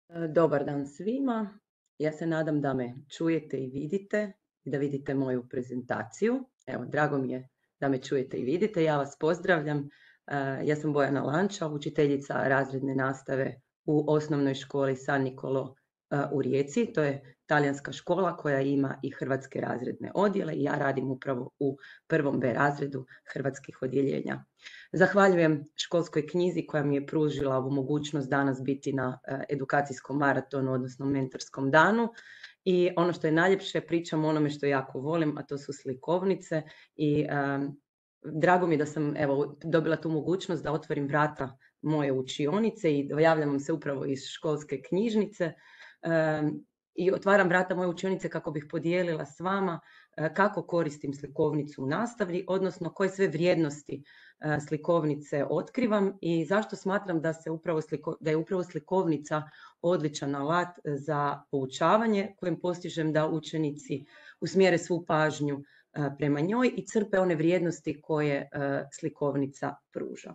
Dobar dan svima. Ja se nadam da me čujete i vidite i da vidite moju prezentaciju. Evo, drago mi je da me čujete i vidite. Ja vas pozdravljam. Ja sam Bojana Lanča, učiteljica razredne nastave u osnovnoj školi San Nicolo u Rijeci. To je talijanska škola koja ima i hrvatske razredne odjele i ja radim upravo u prvom B razredu hrvatskih odjeljenja. Zahvaljujem školskoj knjizi koja mi je pružila ovu mogućnost danas biti na edukacijskom maratonu, odnosno mentorskom danu. I ono što je najljepše, pričam o onome što jako volim, a to su slikovnice. I drago mi je da sam dobila tu mogućnost da otvorim vrata moje učionice i javljam vam se upravo iz školske knjižnice. I otvaram vrata moje učionice kako bih podijelila s vama kako koristim slikovnicu u nastavi, odnosno koje sve vrijednosti slikovnice otkrivam i zašto smatram da je upravo slikovnica odličan alat za poučavanje kojim postižem da učenici usmjere svu pažnju prema njoj i crpe one vrijednosti koje slikovnica pruža.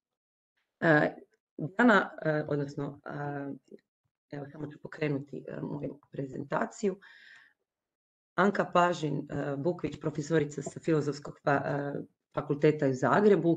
Evo, samo ću pokrenuti moju prezentaciju. Anka Pažin Bukvić, profesorica sa Filozofskog fakulteta u Zagrebu,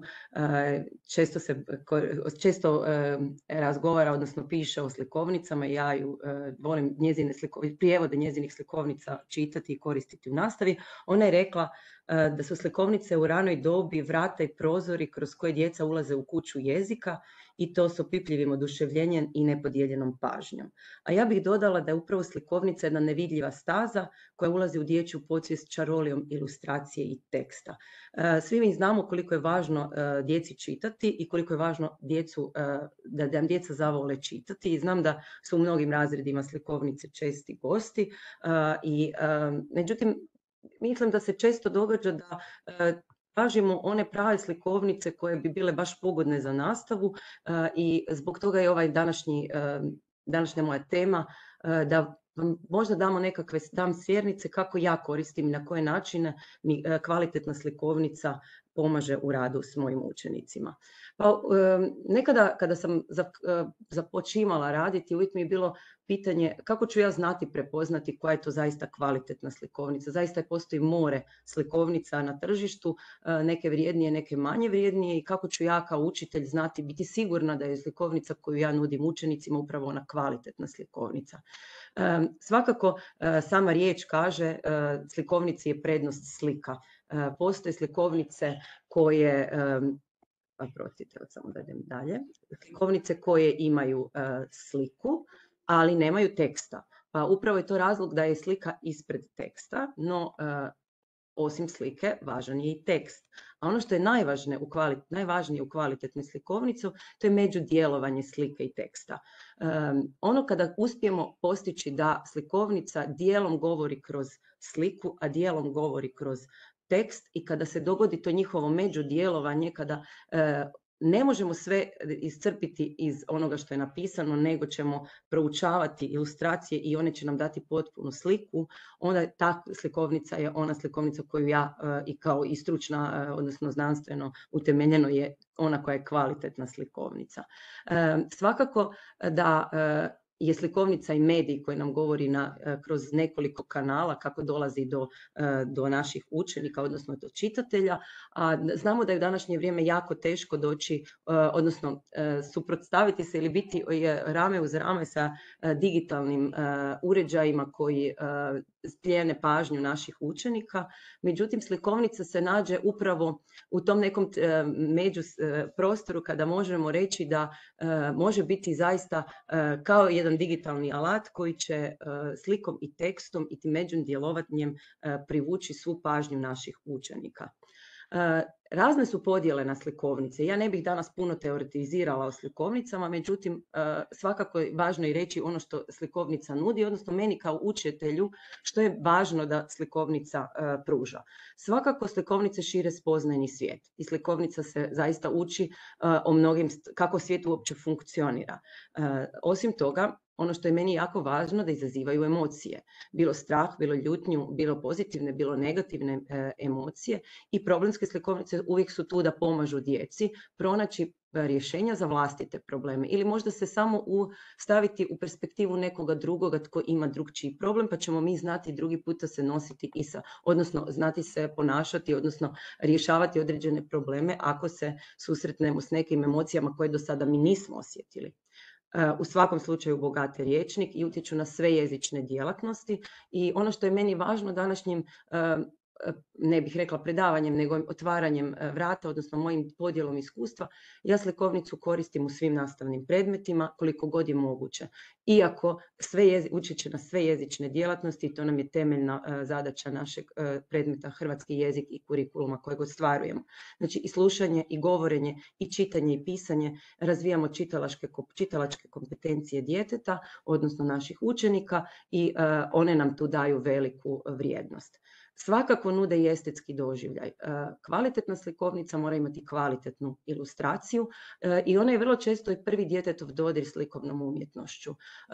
često razgovara, odnosno piše o slikovnicama i ja ju volim prijevode njezinih slikovnica čitati i koristiti u nastavi. Ona je rekla da su slikovnice u ranoj dobi vrata i prozori kroz koje djeca ulaze u kuću jezika i to s opipljivim oduševljenjem i nepodijeljenom pažnjom. A ja bih dodala da je upravo slikovnica jedna nevidljiva staza koja ulazi u dječju podsvijest čarolijom ilustracije i teksta. Svi mi znamo koliko je važno djeci čitati i koliko je važno da nam djeca zavole čitati i znam da su u mnogim razredima slikovnice česti gosti međutim mislim da se često događa da tražimo one prave slikovnice koje bi bile baš pogodne za nastavu i zbog toga je današnja moja tema da vam možda dam smjernice kako ja koristim i na koje načine mi kvalitetna slikovnica pomaže u radu s mojim učenicima. Pa, nekada kada sam započimala raditi, uvijek mi je bilo pitanje kako ću ja znati prepoznati koja je to zaista kvalitetna slikovnica. Zaista postoji more slikovnica na tržištu, neke vrijednije, neke manje vrijednije i kako ću ja kao učitelj znati, biti sigurna da je slikovnica koju ja nudim učenicima upravo ona kvalitetna slikovnica. Svakako, sama riječ kaže slikovnici je prednost slika. Postoje slikovnice koje slikovnice koje imaju sliku, ali nemaju teksta. Pa upravo je to razlog da je slika ispred teksta, no osim slike važan je i tekst. A ono što je najvažnije u kvalitetnoj slikovnici, to je međudjelovanje slike i teksta. Ono kada uspijemo postići da slikovnica dijelom govori kroz sliku, a dijelom govori kroz tekst i kada se dogodi to njihovo međudjelovanje, kada ne možemo sve iscrpiti iz onoga što je napisano, nego ćemo proučavati ilustracije i one će nam dati potpunu sliku, onda ta slikovnica je ona slikovnica koju ja i kao i stručna, odnosno znanstveno utemeljeno je ona koja je kvalitetna slikovnica. Svakako da je slikovnica i medij koji nam govori kroz nekoliko kanala kako dolazi do naših učenika, odnosno do čitatelja. A znamo da je u današnje vrijeme jako teško doći, odnosno suprotstaviti se ili biti rame uz rame sa digitalnim uređajima koji plijene pažnju naših učenika. Međutim, slikovnica se nađe upravo u tom nekom prostoru kada možemo reći da može biti zaista kao jedan digitalni alat koji će slikom i tekstom i tim međudjelovanjem privući svu pažnju naših učenika. Razne su podjele na slikovnice. Ja ne bih danas puno teoretizirala o slikovnicama, međutim svakako je važno i reći ono što slikovnica nudi, odnosno meni kao učitelju što je važno da slikovnica pruža. Svakako slikovnice šire spoznajni svijet i slikovnica se zaista uči o mnogim, kako svijet uopće funkcionira. Osim toga, ono što je meni jako važno da izazivaju emocije, bilo strah, bilo ljutnju, bilo pozitivne, bilo negativne emocije i problemske slikovnice uvijek su tu da pomažu djeci pronaći rješenja za vlastite probleme ili možda se samo staviti u perspektivu nekoga drugoga tko ima drugčiji problem, pa ćemo mi znati drugi puta se nositi odnosno znati se ponašati, odnosno rješavati određene probleme ako se susretnemo s nekim emocijama koje do sada mi nismo osjetili. U svakom slučaju bogate rječnik i utječu na sve jezične djelatnosti i ono što je meni važno današnjim ne bih rekla predavanjem, nego otvaranjem vrata, odnosno mojim podjelom iskustva, ja slikovnicu koristim u svim nastavnim predmetima koliko god je moguće. Iako učeći na sve jezične djelatnosti, to nam je temeljna zadaća našeg predmeta hrvatski jezik i kurikuluma kojeg ostvarujemo. Znači i slušanje i govorenje i čitanje i pisanje, razvijamo čitalačke kompetencije djeteta, odnosno naših učenika i one nam tu daju veliku vrijednost. Svakako nude i estetski doživljaj. Kvalitetna slikovnica mora imati kvalitetnu ilustraciju i ona je vrlo često i prvi djetetov dodir s likovnom umjetnošću.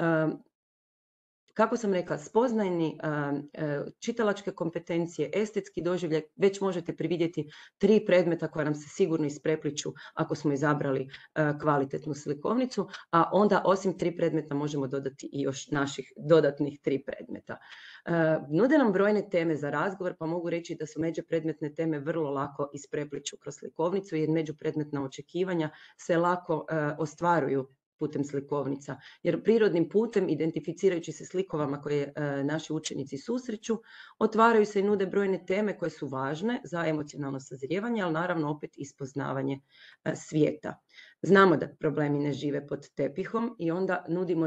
Kako sam rekla, spoznajni čitalačke kompetencije, estetski doživljaj, već možete prividjeti 3 predmeta koja nam se sigurno isprepliču ako smo izabrali kvalitetnu slikovnicu, a onda osim 3 predmeta možemo dodati i još naših dodatnih 3 predmeta. Nude nam brojne teme za razgovor, pa mogu reći da su međupredmetne teme vrlo lako isprepliču kroz slikovnicu, jer međupredmetna očekivanja se lako ostvaruju putem slikovnica, jer prirodnim putem, identificirajući se s likovama koje naši učenici susreću, otvaraju se i nude brojne teme koje su važne za emocionalno sazrijevanje, ali naravno opet ispoznavanje svijeta. Znamo da problemi ne žive pod tepihom i onda nudimo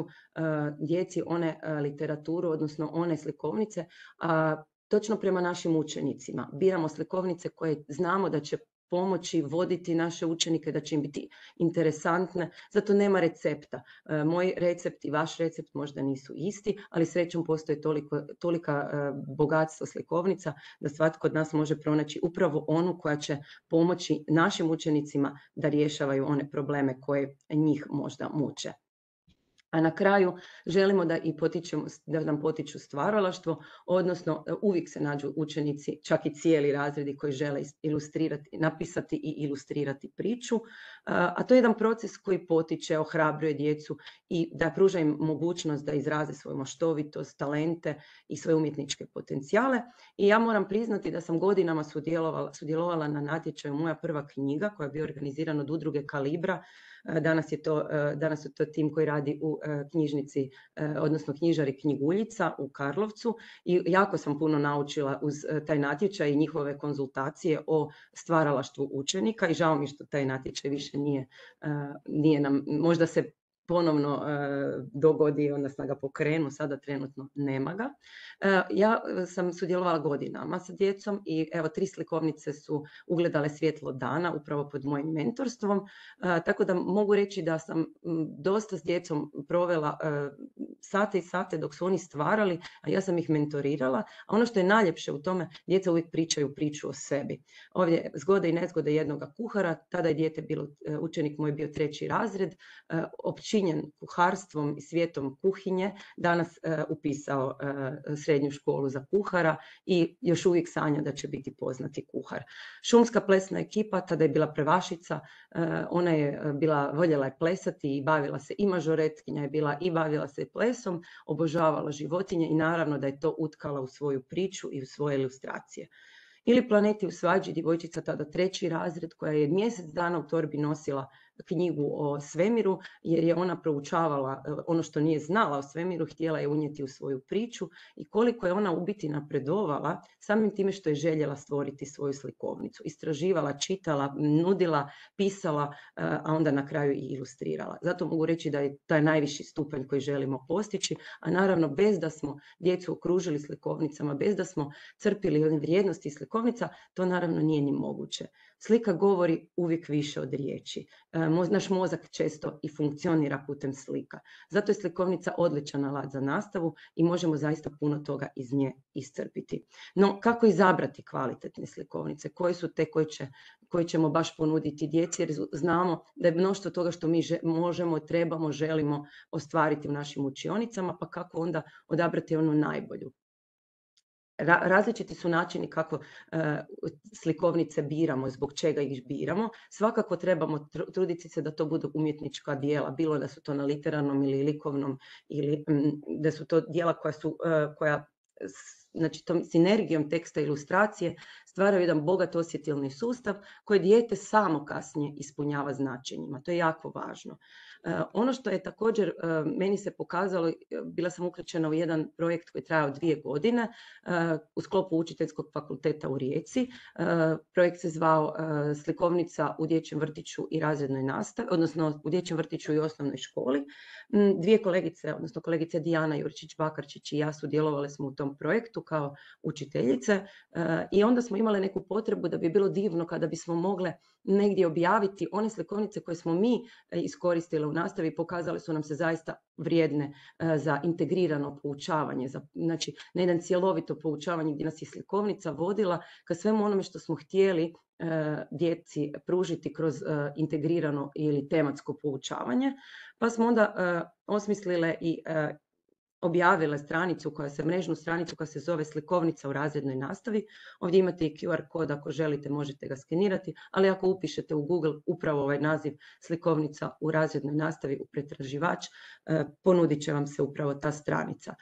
djeci one literaturu, odnosno one slikovnice, točno prema našim učenicima. Biramo slikovnice koje znamo da će pomoći voditi naše učenike, da će im biti interesantne, zato nema recepta. Moj recept i vaš recept možda nisu isti, ali srećom postoje tolika bogatstva slikovnica da svatko od nas može pronaći upravo onu koja će pomoći našim učenicima da rješavaju one probleme koje njih možda muče. A na kraju želimo da nam potiču stvaralaštvo, odnosno uvijek se nađu učenici, čak i cijeli razredi koji žele napisati i ilustrirati priču, a to je jedan proces koji potiče, ohrabruje djecu i da pruža im mogućnost da izraze svoju maštovitost, talente i svoje umjetničke potencijale. I ja moram priznati da sam godinama sudjelovala na natječaju Moja prva knjiga, koja je bio organiziran od udruge Kalibra. Danas je to tim koji radi u knjižnici, odnosno knjižari Knjiguljica u Karlovcu i jako sam puno naučila uz taj natječaj i njihove konzultacije o stvaralaštvu učenika i žao mi što taj natječaj više nije nam, možda se ponovno dogodi, odnosno ga pokrenu, sada trenutno nema ga. Ja sam sudjelovala godinama sa djecom i evo 3 slikovnice su ugledale svjetlo dana upravo pod mojim mentorstvom, tako da mogu reći da sam dosta s djecom provela sate i sate dok su oni stvarali, a ja sam ih mentorirala, a ono što je najljepše u tome, djeca uvijek pričaju priču o sebi. Ovdje zgode i nezgode jednoga kuhara, tada je dijete bilo, učenik moj bio 3. razred, općinjen kuharstvom i svijetom kuhinje, danas upisao srednju školu za kuhara i još uvijek sanja da će biti poznati kuhar. Šumska plesna ekipa, tada je bila prvašica, ona je voljela je plesati i bavila se i mažoretkinja je bila i bavila se plesom, obožavala životinje i naravno da je to utkala u svoju priču i u svoje ilustracije. Ili Planeti u svađi, djevojčica tada 3. razred koja je mjesec dana u torbi nosila knjigu o svemiru jer je ona proučavala ono što nije znala o svemiru, htjela je unijeti u svoju priču i koliko je ona u biti napredovala samim time što je željela stvoriti svoju slikovnicu. Istraživala, čitala, nudila, pisala, a onda na kraju i ilustrirala. Zato mogu reći da je taj najviši stupanj koji želimo postići, a naravno bez da smo djecu okružili slikovnicama, bez da smo crpili one vrijednosti slikovnica, to naravno nije ni moguće. Slika govori uvijek više od riječi. Naš mozak često i funkcionira putem slika. Zato je slikovnica odličan alat za nastavu i možemo zaista puno toga iz nje iscrpiti. No, kako izabrati kvalitetne slikovnice? Koje su te koje ćemo baš ponuditi djeci? Jer znamo da je mnoštvo toga što mi možemo, trebamo, želimo ostvariti u našim učionicama, pa kako onda odabrati onu najbolju? različiti su načini kako slikovnice biramo, zbog čega ih biramo. Svakako trebamo truditi se da to budu umjetnička djela, bilo da su to na literarnom ili likovnom, ili da su to djela koja znači tom sinergijom teksta i ilustracije stvaraju jedan bogat osjetilni sustav koji dijete samo kasnije ispunjava značenjima. To je jako važno. Ono što je također meni se pokazalo, bila sam uključena u jedan projekt koji je trajao 2 godine u sklopu Učiteljskog fakulteta u Rijeci. Projekt se zvao Slikovnica u dječjem vrtiću i razrednoj nastavi, odnosno u dječjem vrtiću i osnovnoj školi. 2 kolegice, odnosno kolegice Dijana Jurčić-Bakarčić i ja sudjelovale smo u tom projektu kao učiteljice i onda smo imale neku potrebu da bi bilo divno kada bismo mogle negdje objaviti one slikovnice koje smo mi iskoristile u nastavi, pokazale su nam se zaista vrijedne za integrirano poučavanje, znači na jedan cjelovito poučavanje gdje nas je slikovnica vodila ka svemu onome što smo htjeli djeci pružiti kroz integrirano ili tematsko poučavanje. Pa smo onda osmislile i objavile mrežnu stranicu koja se zove Slikovnica u razrednoj nastavi. Ovdje imate i QR kod, ako želite možete ga skenirati, ali ako upišete u Google upravo ovaj naziv Slikovnica u razrednoj nastavi u pretraživač, ponudit će vam se upravo ta stranica.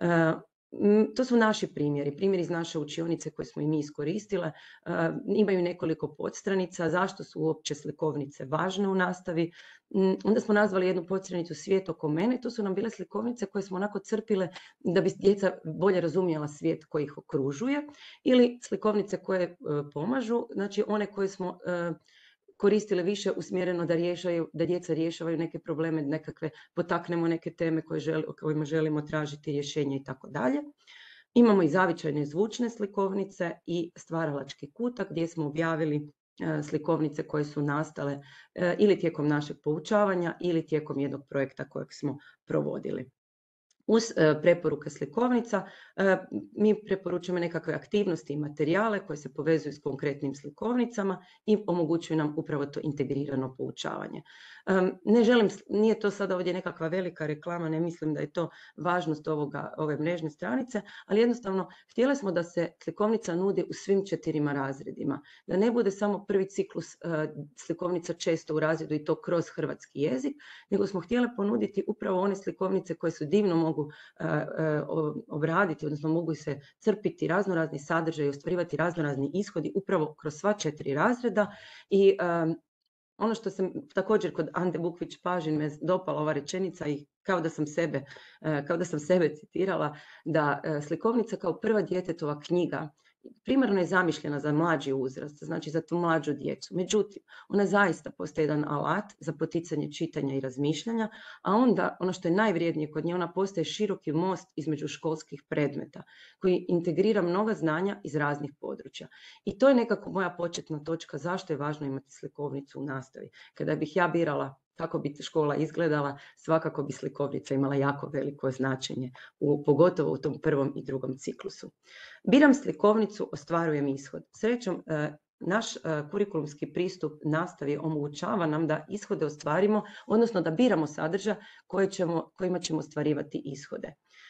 To su naši primjeri iz naše učionice koje smo i mi iskoristile. Imaju nekoliko podstranica, zašto su uopće slikovnice važne u nastavi. Onda smo nazvali jednu podstranicu Svijet oko mene. To su nam bile slikovnice koje smo onako crpile da bi djeca bolje razumjela svijet koji ih okružuje, ili slikovnice koje pomažu, znači one koje smo koristile više usmjereno da djeca rješavaju neke probleme, potaknemo neke teme o kojima želimo tražiti rješenje i tako dalje. Imamo i zavičajne zvučne slikovnice i stvaralački kutak gdje smo objavili slikovnice koje su nastale ili tijekom našeg poučavanja ili tijekom jednog projekta kojeg smo provodili. Uz preporuke slikovnica mi preporučujemo nekakve aktivnosti i materijale koje se povezuju s konkretnim slikovnicama i omogućuju nam upravo to integrirano poučavanje. Nije to sada ovdje nekakva velika reklama, ne mislim da je to važnost ove mrežne stranice, ali jednostavno htjeli smo da se slikovnica nudi u svim 4 razredima, da ne bude samo prvi ciklus slikovnica često u razredu i to kroz hrvatski jezik, nego smo htjeli ponuditi upravo one slikovnice koje su divno mogu obraditi, odnosno mogu se crpiti raznorazni sadržaj i ostvarivati raznorazni ishodi upravo kroz sva 4 razreda. I ono što sam također kod Ante Bukvić-Pažin me dopala ova rečenica i kao da sam sebe citirala, da slikovnica kao prva djetetova knjiga primarno je zamišljena za mlađi uzrast, znači za tu mlađu djecu. Međutim, ona zaista postaje jedan alat za poticanje čitanja i razmišljanja, a onda ono što je najvrijednije kod nje, ona postaje široki most između školskih predmeta koji integrira mnoga znanja iz raznih područja. I to je nekako moja početna točka zašto je važno imati slikovnicu u nastavi. Kada bih ja birala kako bi škola izgledala, svakako bi slikovnica imala jako veliko značenje, pogotovo u tom prvom i drugom ciklusu. Biram slikovnicu, ostvarujem ishod. Srećom, naš kurikulumski pristup nastavi omogućava nam da ishode ostvarimo, odnosno da biramo sadržaj kojima ćemo ostvarivati ishode.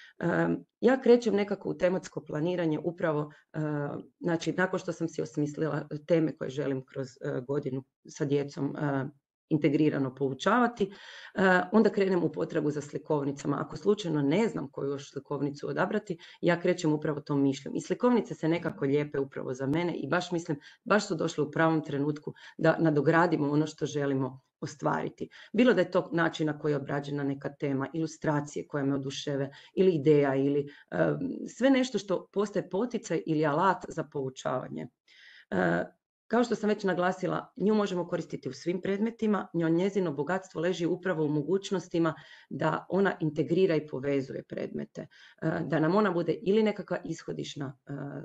Ja krećem nekako u tematsko planiranje upravo, znači nakon što sam si osmislila teme koje želim kroz godinu sa djecom integrirano poučavati, onda krenem u potragu za slikovnicama. Ako slučajno ne znam koju još slikovnicu odabrati, ja krećem upravo tom mišljom. I slikovnice se nekako lijepe upravo za mene i baš su došle u pravom trenutku da nadogradimo ono što želimo ostvariti. Bilo da je to način na koji je obrađena neka tema, ilustracije koje me oduševe, ili ideja, ili sve nešto što postaje poticaj ili alat za poučavanje. Kao što sam već naglasila, nju možemo koristiti u svim predmetima, njezino bogatstvo leži upravo u mogućnostima da ona integrira i povezuje predmete, da nam ona bude ili nekakva ishodišna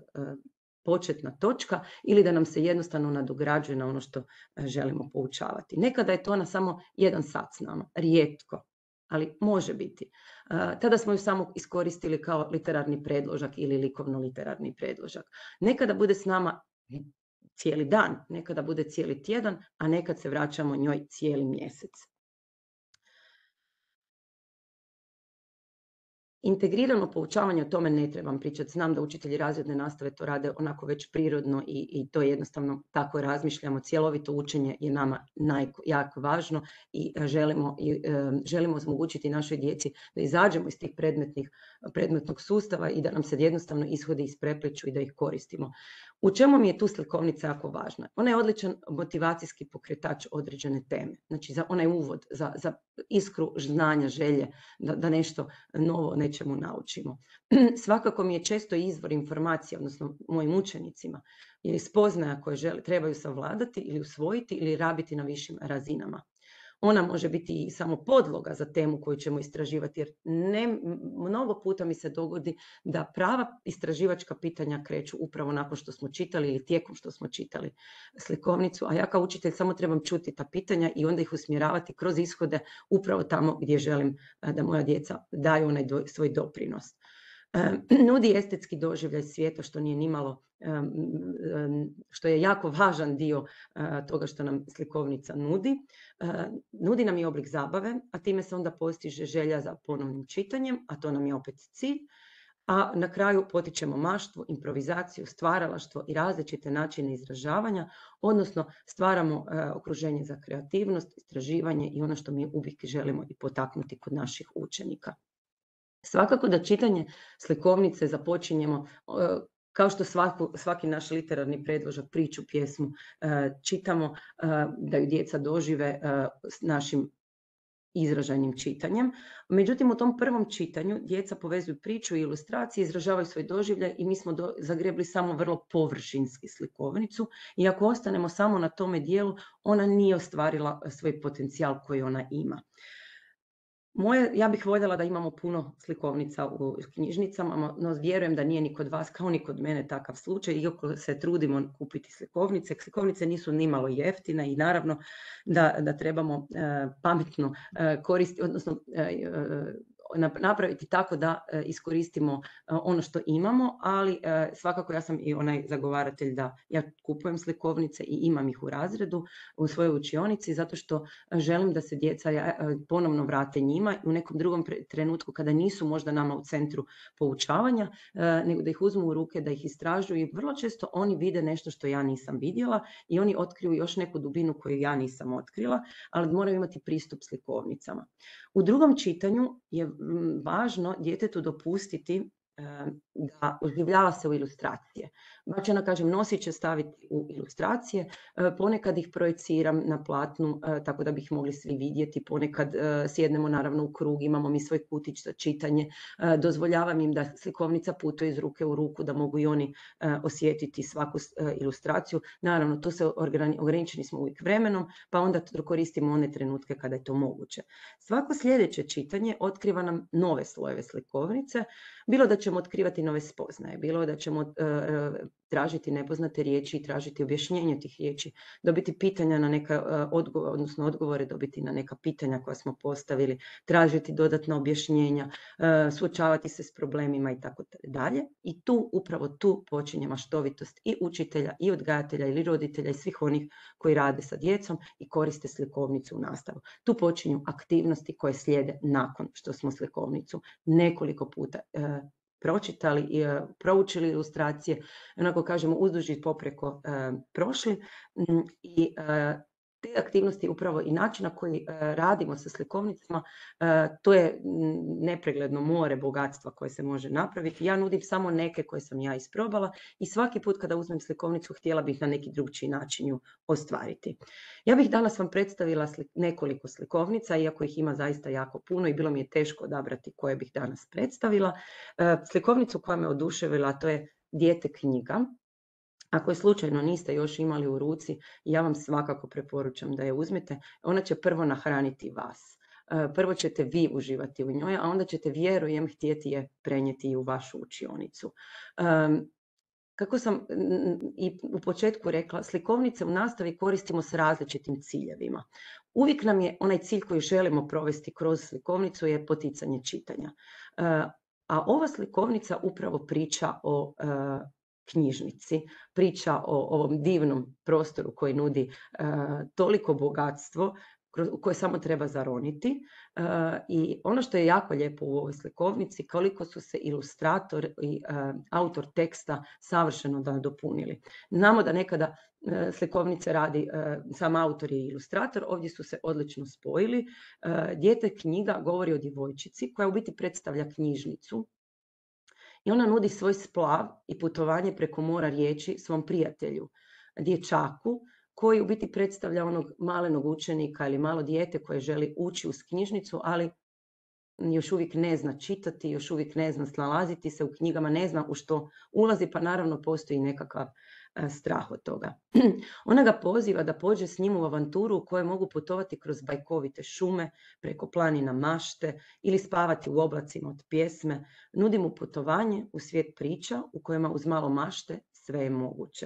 početna točka ili da nam se jednostavno nadograđuje na ono što želimo poučavati. Nekada je to na samo 1 sat s nama, rijetko, ali može biti. Tada smo ju samo iskoristili kao literarni predložak ili likovno-literarni predložak. Nekada bude s nama cijeli dan, nekada bude cijeli tjedan, a nekad se vraćamo njoj cijeli mjesec. Integrirano poučavanje, o tome ne trebam pričati. Znam da učitelji razredne nastave to rade onako već prirodno i to jednostavno tako razmišljamo. Cjelovito učenje je nama jako važno i želimo omogućiti našoj djeci da izađemo iz tih predmetnog sustava i da nam se jednostavno ishodi isprepliću i da ih koristimo. U čemu mi je tu slikovnica jako važna? Ona je odličan motivacijski pokretač određene teme. Znači za onaj uvod, za iskru znanja, želje, da nešto novo nečemu naučimo. Svakako mi je često izvor informacija, odnosno mojim učenicima, ili spoznaja koje trebaju savladati ili usvojiti ili rabiti na višim razinama. Ona može biti i samo podloga za temu koju ćemo istraživati, jer mnogo puta mi se dogodi da prava istraživačka pitanja kreću upravo nakon što smo čitali ili tijekom što smo čitali slikovnicu, a ja kao učitelj samo trebam čuti ta pitanja i onda ih usmjeravati kroz ishode upravo tamo gdje želim da moja djeca daju onaj svoj doprinos. Nudi estetski doživljaj svijeta, što nije nimalo, što je jako važan dio toga što nam slikovnica nudi. Nudi nam i oblik zabave, a time se onda postiže želja za ponovnim čitanjem, a to nam je opet cilj. A na kraju potičemo maštvu, improvizaciju, stvaralaštvo i različite načine izražavanja, odnosno stvaramo okruženje za kreativnost, istraživanje i ono što mi uvijek želimo i potaknuti kod naših učenika. Svakako da čitanje slikovnice započinjemo kao što svaki naš literarni predložak, priču, pjesmu čitamo, da ju djeca dožive s našim izražajnim čitanjem. Međutim, u tom prvom čitanju djeca povezuju priču i ilustracije, izražavaju svoj doživljaj i mi smo zagrebli samo vrlo površinski slikovnicu i ako ostanemo samo na tome dijelu, ona nije ostvarila svoj potencijal koji ona ima. Ja bih voljela da imamo puno slikovnica u knjižnicama, no vjerujem da nije ni kod vas kao ni kod mene takav slučaj, iako se trudimo kupiti slikovnice. Slikovnice nisu nimalo jeftine i naravno da trebamo pametno koristiti, odnosno napraviti tako da iskoristimo ono što imamo, ali svakako ja sam i onaj zagovaratelj da ja kupujem slikovnice i imam ih u razredu, u svojoj učionici, zato što želim da se djeca ponovno vrate njima u nekom drugom trenutku kada nisu možda nama u centru poučavanja, nego da ih uzmu u ruke, da ih istražuju i vrlo često oni vide nešto što ja nisam vidjela i oni otkriju još neku dubinu koju ja nisam otkrila, ali moraju imati pristup slikovnicama. U drugom čitanju je važno djetetu dopustiti da oživljava se u ilustracije. Bačena, kažem, nosić će staviti u ilustracije, ponekad ih projiciram na platnu tako da bi ih mogli svi vidjeti, ponekad sjednemo naravno u krug, imamo mi svoj kutić za čitanje, dozvoljavam im da slikovnica putuje iz ruke u ruku, da mogu i oni osjetiti svaku ilustraciju. Naravno, to se ograničeni smo uvijek vremenom, pa onda koristimo one trenutke kada je to moguće. Svako sljedeće čitanje otkriva nam nove slojeve slikovnice, bilo da ćemo otkrivati nove spoznaje, bilo da ćemo tražiti nepoznate riječi i tražiti objašnjenje tih riječi, dobiti pitanja na neka odgovore dobiti na neka pitanja koja smo postavili, tražiti dodatna objašnjenja, suočavati se s problemima i tako dalje. I upravo tu počinje maštovitost i učitelja i odgajatelja ili roditelja i svih onih koji rade sa djecom i koriste slikovnicu u nastavu. Tu počinju aktivnosti koje slijede nakon što smo slikovnicu nekoliko puta pročitali i proučili ilustracije, onako kažemo uzduž i popreko prošli i te aktivnosti upravo i način na koji radimo sa slikovnicama, to je nepregledno more bogatstva koje se može napraviti. Ja nudim samo neke koje sam ja isprobala i svaki put kada uzmem slikovnicu htjela bih na neki drugčiji način ju ostvariti. Ja bih danas vam predstavila nekoliko slikovnica, iako ih ima zaista jako puno i bilo mi je teško odabrati koje bih danas predstavila. Slikovnicu koja me oduševila, to je Dijete knjiga. Ako je slučajno niste još imali u ruci, ja vam svakako preporučam da je uzmete. Ona će prvo nahraniti vas. Prvo ćete vi uživati u njoj, a onda ćete, vjerujem, htjeti je prenijeti i u vašu učionicu. Kako sam i u početku rekla, slikovnice u nastavi koristimo s različitim ciljevima. Uvijek nam je onaj cilj koji želimo provesti kroz slikovnicu je poticanje čitanja. A ova slikovnica upravo priča o knjižnici, priča o ovom divnom prostoru koji nudi toliko bogatstvo koje samo treba zaroniti. I ono što je jako lijepo u ovoj slikovnici, koliko su se ilustrator i autor teksta savršeno nadopunili. Znamo da nekada slikovnice radi sam autor i ilustrator, ovdje su se odlično spojili. Dijete knjiga govori o djevojčici koja u biti predstavlja knjižnicu i ona nudi svoj splav i putovanje preko mora riječi svom prijatelju, dječaku, koji u biti predstavlja onog malenog učenika ili malo dijete koje želi ući uz knjižnicu, ali još uvijek ne zna čitati, još uvijek ne zna snalaziti se u knjigama, ne zna u što ulazi, pa naravno postoji nekakav strah od toga. Ona ga poziva da pođe s njim u avanturu u kojoj mogu putovati kroz bajkovite šume, preko planina mašte ili spavati u oblacima od pjesme. Nudi mu putovanje u svijet priča u kojima uz malo mašte sve je moguće.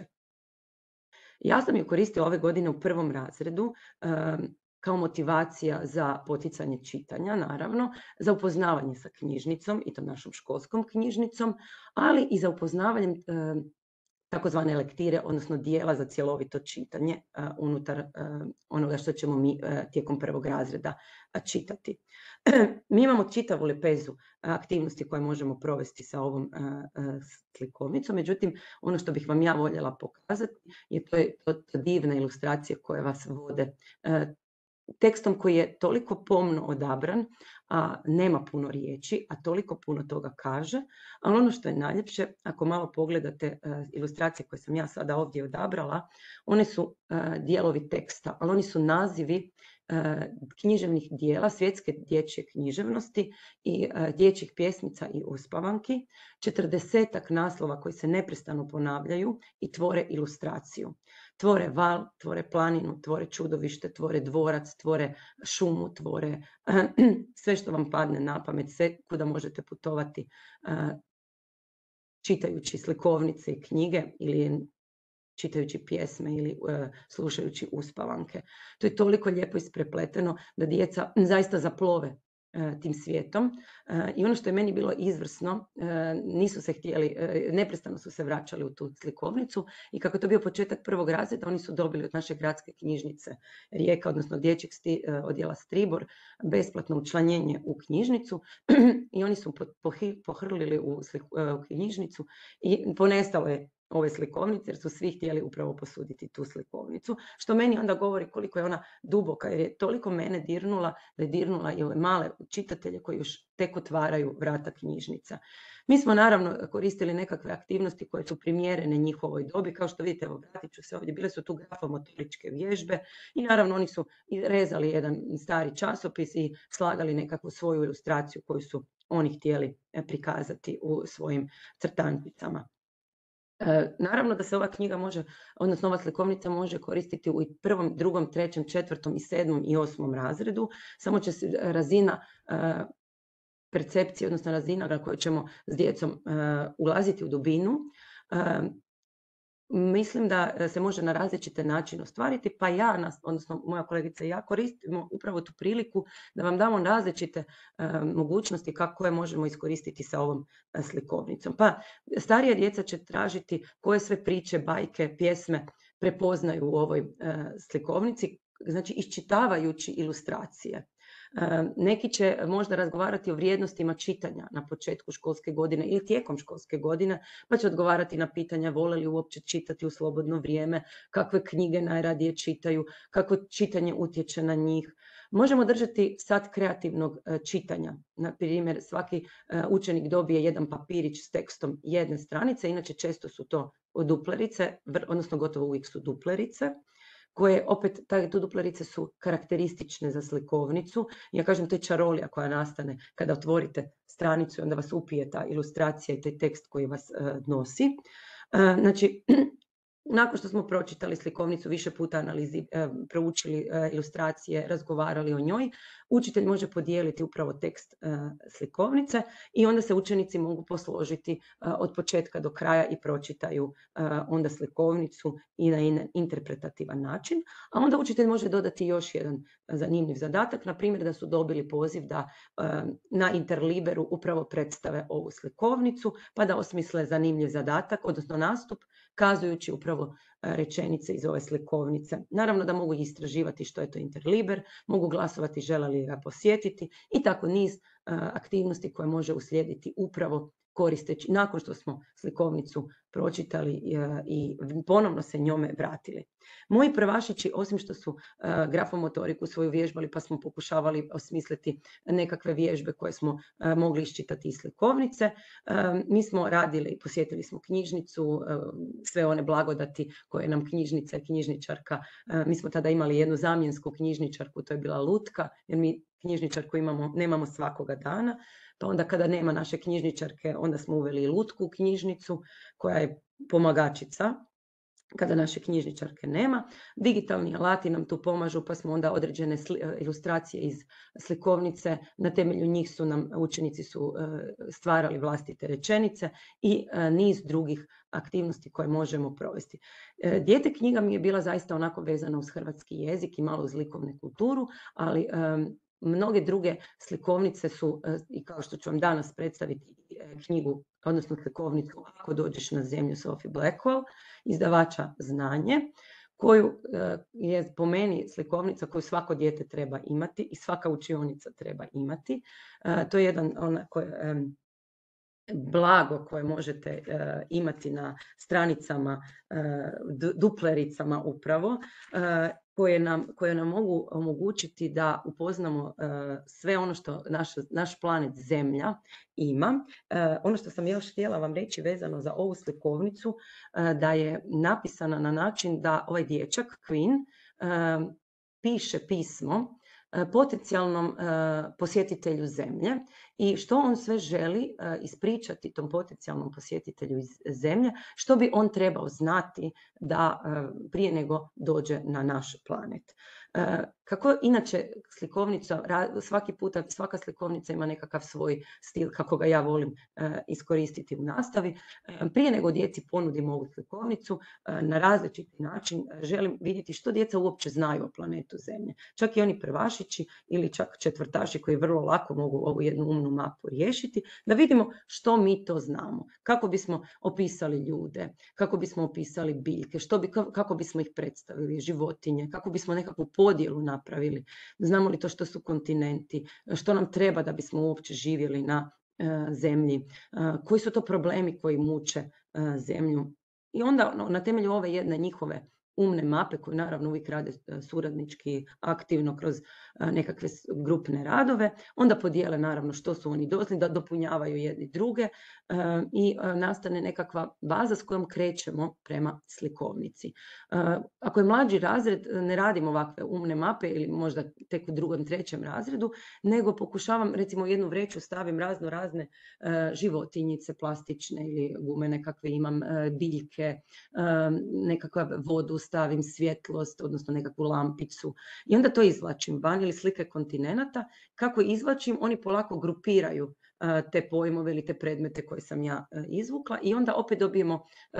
Ja sam ju koristila ove godine u 1. razredu kao motivacija za poticanje čitanja, naravno, za upoznavanje sa knjižnicom i to našom školskom knjižnicom, ali i za upoznavanjem takozvane lektire, odnosno dijela za cjelovito čitanje unutar onoga što ćemo mi tijekom 1. razreda čitati. Mi imamo čitavu lepezu aktivnosti koje možemo provesti sa ovom slikovnicom, međutim, ono što bih vam ja voljela pokazati je to divne ilustracije koje vas vode tekstom koji je toliko pomno odabran, a nema puno riječi, a toliko puno toga kaže, ali ono što je najljepše, ako malo pogledate ilustracije koje sam ja sada ovdje odabrala, one su dijelovi teksta, ali oni su nazivi književnih dijela svjetske dječje književnosti i dječjih pjesmica i uspavanki, 40-ak naslova koji se neprestano ponavljaju i tvore ilustraciju. Tvore val, tvore planinu, tvore čudovište, tvore dvorac, tvore šumu, tvore sve što vam padne na pamet, sve kuda možete putovati čitajući slikovnice i knjige ili čitajući pjesme ili slušajući uspavanke. To je toliko lijepo isprepleteno da djeca zaista zaplove tim svijetom. I ono što je meni bilo izvrsno, nisu se htjeli, neprestano su se vraćali u tu slikovnicu i kako je to bio početak 1. razreda, oni su dobili od naše gradske knjižnice Rijeka, odnosno dječjeg odjela Stribor, besplatno učlanjenje u knjižnicu i oni su pohrlili u knjižnicu i ponestalo je ove slikovnice jer su svi htjeli upravo posuditi tu slikovnicu, što meni onda govori koliko je ona duboka jer je toliko mene dirnula da je dirnula i ove male čitatelje koji još tek otvaraju vrata knjižnica. Mi smo naravno koristili nekakve aktivnosti koje su primjerene njihovoj dobi, kao što vidite, evo vratit ću se ovdje, bile su tu grafomotoričke vježbe i naravno oni su rezali jedan stari časopis i slagali nekakvu svoju ilustraciju koju su oni htjeli prikazati u svojim crtančicama. Naravno da se ova knjiga može, odnosno ova slikovnica može koristiti u 1., 2., 3., 4. i 7. i 8. razredu, samo će se razina percepcije, odnosno razina na kojoj ćemo s djecom ulaziti u dubinu, mislim da se može na različite načine ostvariti, pa ja, odnosno moja kolegica i ja koristimo upravo tu priliku da vam damo različite mogućnosti kako je možemo iskoristiti sa ovom slikovnicom. Pa starija djeca će tražiti koje sve priče, bajke, pjesme prepoznaju u ovoj slikovnici, znači iščitavajući ilustracije. Neki će možda razgovarati o vrijednostima čitanja na početku školske godine ili tijekom školske godine, pa će odgovarati na pitanja vole li uopće čitati u slobodno vrijeme, kakve knjige najradije čitaju, kako čitanje utječe na njih. Možemo držati sat kreativnog čitanja. Na primjer, svaki učenik dobije jedan papirić s tekstom jedne stranice, inače često su to duplerice, odnosno gotovo uvijek su duplerice, koje opet, te duplerice su karakteristične za slikovnicu. Ja kažem, to je čarolija koja nastane kada otvorite stranicu i onda vas upije ta ilustracija i taj tekst koji vas nosi. Znači, nakon što smo pročitali slikovnicu, više puta proučili ilustracije, razgovarali o njoj, učitelj može podijeliti upravo tekst slikovnice i onda se učenici mogu posložiti od početka do kraja i pročitaju onda slikovnicu i na interpretativan način. A onda učitelj može dodati još jedan zanimljiv zadatak, na primjer da su dobili poziv da na Interliberu upravo predstave ovu slikovnicu, pa da osmisle zanimljiv zadatak, odnosno nastup kazujući upravo rečenice iz ove slikovnice. Naravno da mogu istraživati što je to Interliber, mogu glasovati žele li ga posjetiti i tako niz aktivnosti koje može uslijediti upravo koristeći, nakon što smo slikovnicu pročitali i ponovno se njome vratili. Moji prvašići, osim što su grafomotoriku svoju vježbali, pa smo pokušavali osmisliti nekakve vježbe koje smo mogli iščitati iz slikovnice, mi smo radili, posjetili smo knjižnicu, sve one blagodati koje nam knjižnica i knjižničarka, mi smo tada imali jednu zamjensku knjižničarku, to je bila Lutka, jer mi knjižničarku nemamo svakoga dana, pa onda kada nema naše knjižničarke, onda smo uveli i Lutku u knjižnicu, koja je pomagačica kada naše knjižničarke nema. Digitalni alati nam tu pomažu, pa smo onda određene ilustracije iz slikovnice, na temelju njih su nam učenici stvarali vlastite rečenice i niz drugih aktivnosti koje možemo provesti. Dijete knjiga mi je bila zaista onako vezana uz hrvatski jezik i malo uz likovnu kulturu, ali mnoge druge slikovnice su, i kao što ću vam danas predstaviti knjigu, odnosno slikovnicu Ako dođeš na zemlju Sophie Blackwell, izdavača Znanje, koju je po meni slikovnica koju svako dijete treba imati i svaka učionica treba imati. To je jedan blago koje možete imati na stranicama, duplericama upravo, koje nam mogu omogućiti da upoznamo sve ono što naš planet Zemlja ima. Ono što sam još htjela vam reći vezano za ovu slikovnicu, da je napisana na način da ovaj dječak, Quinn, piše pismo potencijalnom posjetitelju Zemlje i što on sve želi ispričati tom potencijalnom posjetitelju iz Zemlje, što bi on trebao znati da prije nego dođe na naš planet. Kako inače slikovnica, svaki puta svaka slikovnica ima nekakav svoj stil kako ga ja volim iskoristiti u nastavi. Prije nego djeci ponudim ovu slikovnicu na različiti način želim vidjeti što djeca uopće znaju o planetu Zemlje. Čak i oni prvašići ili čak četvrtaši koji vrlo lako mogu ovu jednu umnu mapu riješiti, da vidimo što mi to znamo, kako bismo opisali ljude, kako bismo opisali biljke, kako bismo ih predstavili, životinje, kako bismo nekakvu podjelu napravili, znamo li to što su kontinenti, što nam treba da bismo uopće živjeli na Zemlji, koji su to problemi koji muče Zemlju. I onda na temelju ove jedne njihove umne mape, koje naravno uvijek rade suradnički, aktivno kroz nekakve grupne radove, onda podijele naravno što su oni doznali, da dopunjavaju jedni druge i nastane nekakva baza s kojom krećemo prema slikovnici. Ako je mlađi razred, ne radim ovakve umne mape ili možda tek u drugom, trećem razredu, nego pokušavam, recimo u jednu vreću stavim razne životinjice plastične ili gumene kakve imam, biljke, nekakvu vodu, stavim svjetlost, odnosno nekakvu lampicu i onda to izvlačim van ili slike kontinenata. Kako izvlačim, oni polako grupiraju te pojmove ili te predmete koje sam ja izvukla i onda opet dobijemo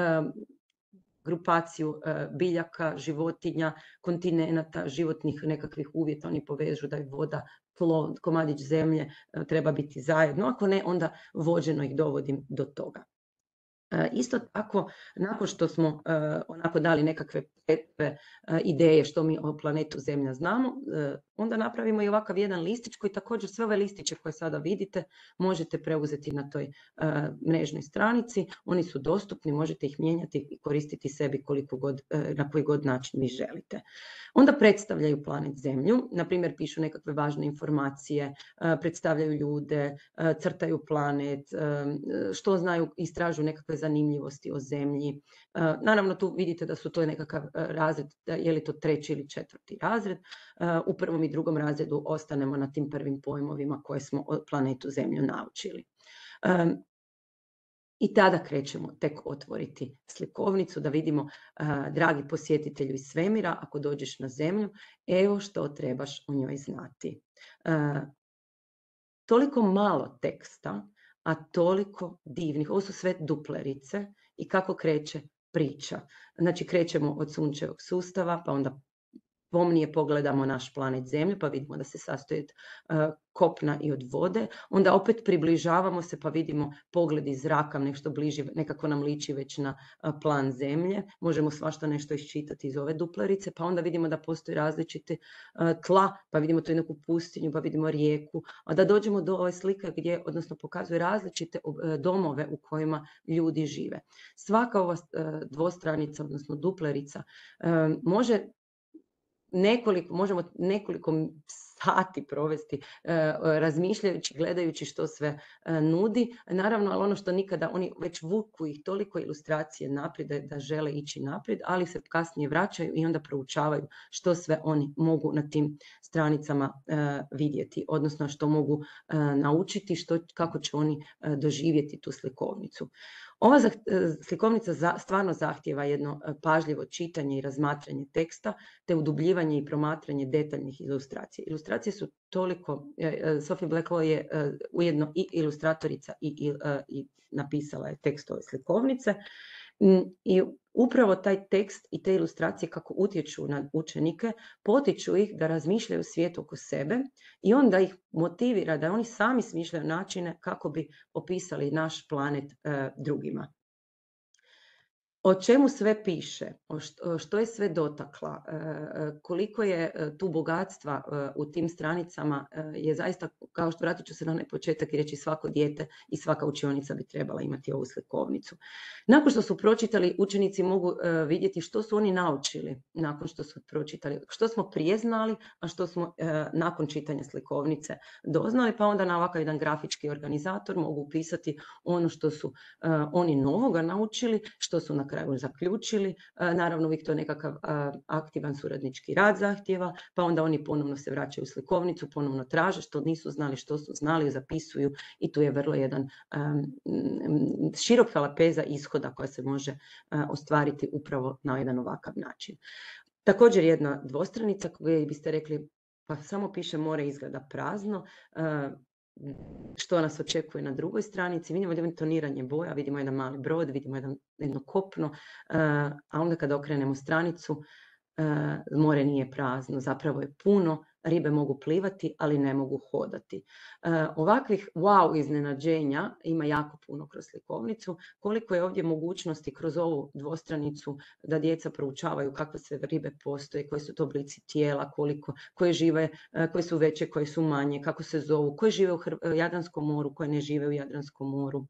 grupaciju biljaka, životinja, kontinenata, životnih nekakvih uvjeta. Oni povežu da je voda, tlo, komadić zemlje treba biti zajedno, ako ne, onda vođeno ih dovodim do toga. Isto tako, nakon što smo onako dali nekakve ideje što mi o planetu Zemlja znamo, onda napravimo i ovakav jedan listić koji također sve ove listiće koje sada vidite možete preuzeti na toj mrežnoj stranici. Oni su dostupni, možete ih mijenjati i koristiti sebi na koji god način vi želite. Onda predstavljaju planet Zemlju, na primjer pišu nekakve važne informacije, predstavljaju ljude, crtaju planet, što znaju, istražuju nekakve zanimljivosti o Zemlji. Naravno tu vidite da su to nekakav razred, je li to 3. ili 4. razred. U 1. i 2. razredu ostanemo na tim prvim pojmovima koje smo o planetu Zemlju naučili. I tada krećemo tek otvoriti slikovnicu da vidimo, dragi posjetitelju iz svemira, ako dođeš na Zemlju, evo što trebaš o njoj znati. Toliko malo teksta, a toliko divnih, ovo su sve duplerice i kako kreće priča. Znači krećemo od sunčevog sustava, pa onda pomnije pogledamo naš planet Zemlju, pa vidimo da se sastoji od kopna i od vode, onda opet približavamo se pa vidimo pogled iz zraka, nešto bliži, nekako nam liči već na plan Zemlje, možemo svašta nešto iščitati iz ove duplerice, pa onda vidimo da postoji različite tla, pa vidimo tu neku pustinju, pa vidimo rijeku, a da dođemo do ove slike gdje, odnosno pokazuje različite domove u kojima ljudi žive. Svaka ova dvostranica, odnosno duplerica, možemo nekoliko sati provesti razmišljajući, gledajući što sve nudi. Naravno, ali ono što nikada, oni već vuku ih toliko ilustracije naprijed da žele ići naprijed, ali se kasnije vraćaju i onda proučavaju što sve oni mogu na tim stranicama vidjeti, odnosno što mogu naučiti, kako će oni doživjeti tu slikovnicu. Ova slikovnica stvarno zahtijeva jedno pažljivo čitanje i razmatranje teksta, te udubljivanje i promatranje detaljnih ilustracija. Ilustracije su toliko, Sophie Blackwell je ujedno i ilustratorica i napisala je tekst ove slikovnice. I upravo taj tekst i te ilustracije kako utječu na učenike, potiču ih da razmišljaju svijet oko sebe i onda ih motivira da oni sami smišljaju načine kako bi opisali naš planet drugima. O čemu sve piše, što je sve dotakla, koliko je tu bogatstva u tim stranicama, je zaista, kao što vratit ću se na onaj početak i reći, svako dijete i svaka učionica bi trebala imati ovu slikovnicu. Nakon što su pročitali, učenici mogu vidjeti što su oni naučili nakon što su pročitali, što smo prije znali, a što smo nakon čitanja slikovnice doznali, pa onda na ovakav jedan grafički organizator mogu upisati ono što su oni novoga naučili, što su na kraju zaključili. Naravno, uvijek to nekakav aktivan suradnički rad zahtjeva, pa onda oni ponovno se vraćaju u slikovnicu, ponovno traže što nisu znali, što su znali, zapisuju i tu je vrlo jedan široka lepeza ishoda koja se može ostvariti upravo na jedan ovakav način. Također jedna dvostranica koju biste rekli pa samo piše more, izgleda prazno. Što nas očekuje na drugoj stranici, vidimo toniranje boja, vidimo jedan mali brod, vidimo jedno kopno, a onda kada okrenemo stranicu, more nije prazno, zapravo je puno, ribe mogu plivati, ali ne mogu hodati. Ovakvih wow iznenađenja ima jako puno kroz slikovnicu. Koliko je ovdje mogućnosti kroz ovu dvostranicu da djeca proučavaju kakve sve ribe postoje, koji su to oblici tijela, koje žive, koje su veće, koje su manje, kako se zovu, koje žive u Jadranskom moru, koje ne žive u Jadranskom moru.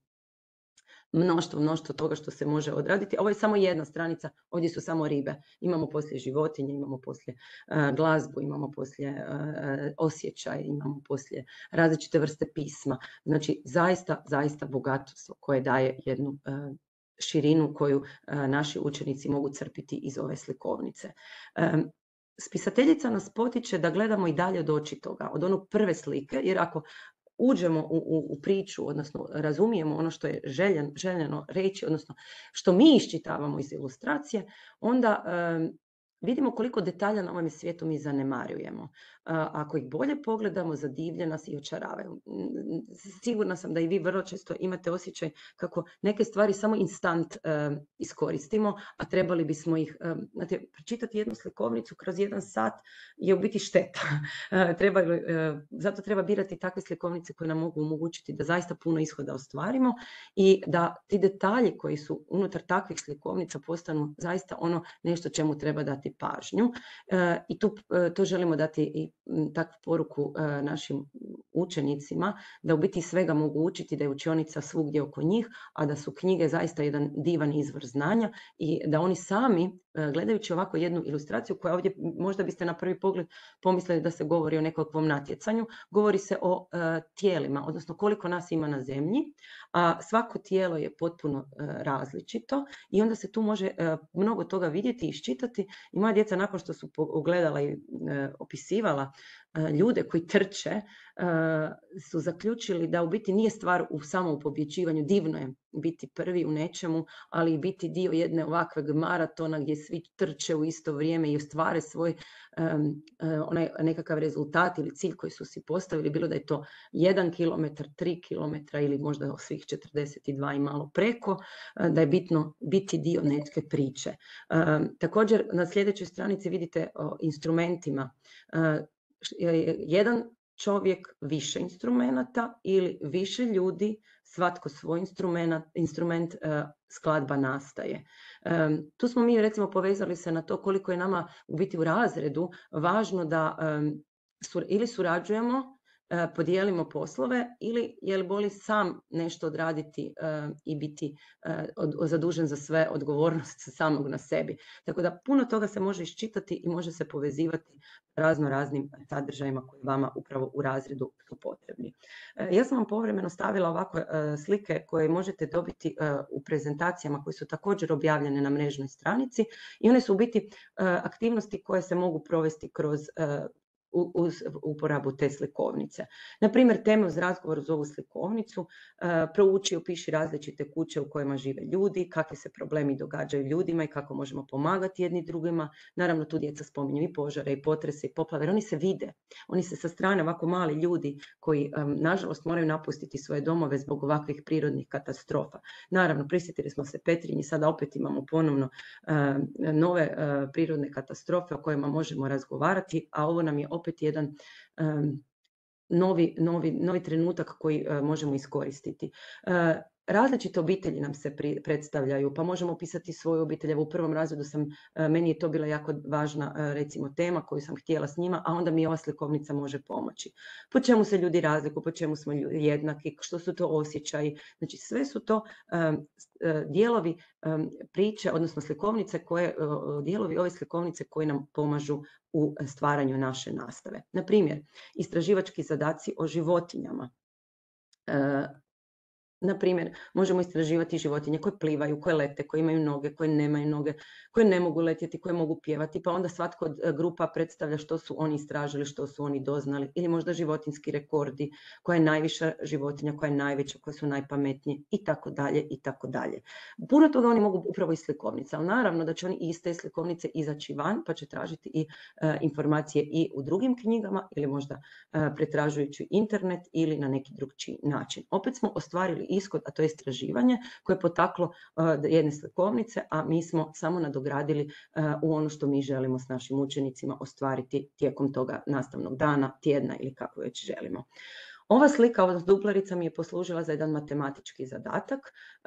Mnoštvo toga što se može odraditi. Ovo je samo jedna stranica, ovdje su samo ribe. Imamo poslije životinje, imamo poslije glazbu, imamo poslije osjećaj, imamo poslije različite vrste pisma. Znači, zaista bogatstvo koje daje jednu širinu koju naši učenici mogu crpiti iz ove slikovnice. Spisateljica nas potiče da gledamo i dalje od očitoga, od onog prve slike, jer ako uđemo u priču, odnosno razumijemo ono što je željeno reći, odnosno što mi iščitavamo iz ilustracije, onda vidimo koliko detalja na ovom svijetu mi zanemarujemo. Ako ih bolje pogledamo, zadivlje nas i očaravaju. Sigurna sam da i vi vrlo često imate osjećaj kako neke stvari samo instant iskoristimo, a trebali bismo ih, pročitati jednu slikovnicu kroz 1 sat je u biti šteta. Zato treba birati takve slikovnice koje nam mogu omogućiti da zaista puno ishoda ostvarimo i da ti detalji koji su unutar takvih slikovnica postanu zaista ono nešto čemu treba dati pažnju. I to želimo dati i takvu poruku našim učenicima, da u biti svega mogu učiti, da je učionica svugdje oko njih, a da su knjige zaista jedan divan izvor znanja i da oni sami, gledajući ovako jednu ilustraciju koja ovdje možda biste na prvi pogled pomislili da se govori o nekakvom natjecanju, govori se o tijelima, odnosno koliko nas ima na zemlji, a svako tijelo je potpuno različito i onda se tu može mnogo toga vidjeti i iščitati. I moja djeca nakon što su pogledala i opisivala ljude koji trče su zaključili da u biti nije stvar samo u pobjeđivanju. Divno je biti prvi u nečemu, ali i biti dio jedne ovakvog maratona gdje svi trče u isto vrijeme i ostvare svoj onaj nekakav rezultat ili cilj koji su si postavili, bilo da je to 1 kilometar, 3 kilometra ili možda svih 42 i malo preko, da je bitno biti dio neke priče. Također na sljedećoj stranici vidite o instrumentima. Jedan čovjek više instrumenata ili više ljudi, svatko svoj instrument, skladba nastaje. Tu smo mi recimo povezali se na to koliko je nama u biti u razredu važno da ili surađujemo, podijelimo poslove ili je li boli sam nešto odraditi i biti zadužen za sve, odgovornost samog na sebi. Tako da puno toga se može iščitati i može se povezivati raznim sadržajima koji vama upravo u razredu su potrebni. Ja sam vam povremeno stavila ovakve slike koje možete dobiti u prezentacijama koje su također objavljene na mrežnoj stranici i one su u biti aktivnosti koje se mogu provesti kroz uz uporabu te slikovnice. Na primjer, teme uz razgovor uz ovu slikovnicu, prouči, opiši različite kuće u kojima žive ljudi, kakvi se problemi događaju ljudima i kako možemo pomagati jedni drugima. Naravno, tu djeca spominju i požare, i potrese, i poplave, jer oni se vide. Oni se sa strane, ovako mali ljudi koji, nažalost, moraju napustiti svoje domove zbog ovakvih prirodnih katastrofa. Naravno, prisjetili smo se Petrinji, sada opet imamo ponovno nove prirodne katastrofe o kojima možemo razgovarati, a ovo nam je opet jedan novi trenutak koji možemo iskoristiti. Različite obitelji nam se predstavljaju, pa možemo opisati svoju obitelj. Evo, u prvom razredu meni je to bila jako važna recimo tema koju sam htjela s njima, a onda mi ova slikovnica može pomoći. Po čemu se ljudi razlikuju, po čemu smo jednaki, što su to osjećaji. Znači sve su to dijelovi priče, odnosno slikovnice dijelovi ove slikovnice koji nam pomažu u stvaranju naše nastave. Na primjer, istraživački zadaci o životinjama. Na primjer, možemo istraživati životinje koje plivaju, koje lete, koje imaju noge, koje nemaju noge, koje ne mogu letjeti, koje mogu pjevati, pa onda svatko od grupa predstavlja što su oni istražili, što su oni doznali, ili možda životinski rekordi, koja je najviša životinja, koja je najveća, koje su najpametnije, i tako dalje, i tako dalje. Puno toga oni mogu upravo iz slikovnica, ali naravno da će oni iz te slikovnice izaći van, pa će tražiti i informacije i u drugim knjigama, ili možda pretražujući internet ili na neki drugčiji način. Opet smo ostvarili ishod, a to je istraživanje koje je potaklo jedne slikovnice, a mi smo samo nadogradili u ono što mi želimo s našim učenicima ostvariti tijekom toga nastavnog dana, tjedna ili kako već želimo. Ova slika, ova duplarica mi je poslužila za jedan matematički zadatak,